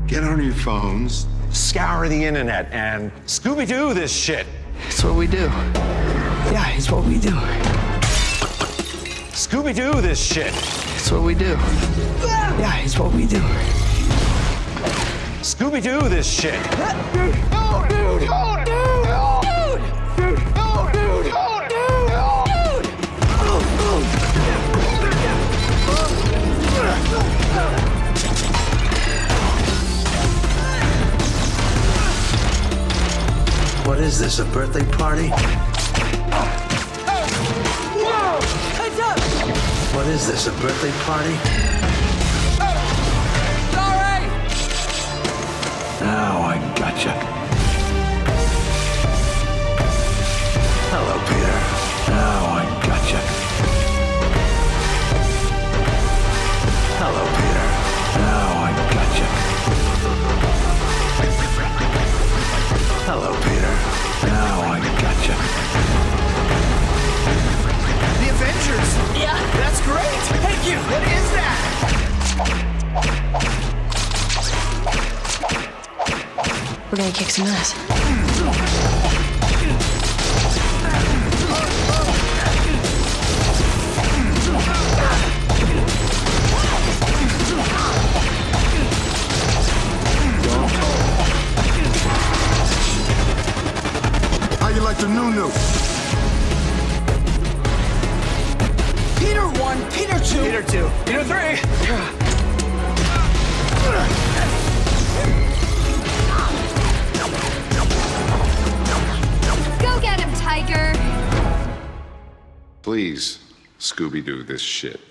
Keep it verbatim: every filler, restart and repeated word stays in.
Get on your phones, scour the internet, and Scooby-Doo this shit. It's what we do. Yeah, it's what we do. Scooby-Doo this shit. It's what we do. Yeah, it's what we do. Scooby-Doo this shit. Dude! Oh, dude! Oh, dude! Oh, dude! Dude! Oh, dude! Oh, dude! Oh, dude! What is this, a birthday party? Whoa! Heads up! What is this, a birthday party? Sorry! Now I gotcha. Hello, Peter. Now I gotcha. Hello, Peter. Now I gotcha. Hello, Peter. Now I gotcha. The Avengers! Yeah! That's great! Thank you! What is that? We're gonna kick some ass. how you like the new-new? Peter one, Peter two. Peter two. Peter three. Go get him, Tiger! Please, Scooby-Doo this shit.